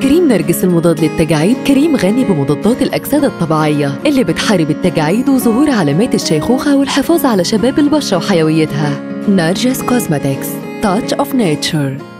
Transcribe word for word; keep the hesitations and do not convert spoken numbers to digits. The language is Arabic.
كريم نرجس المضاد للتجاعيد كريم غني بمضادات الأكسدة الطبيعية اللي بتحارب التجاعيد وظهور علامات الشيخوخة والحفاظ على شباب البشرة وحيويتها. نرجس كوزماتكس Touch of Nature.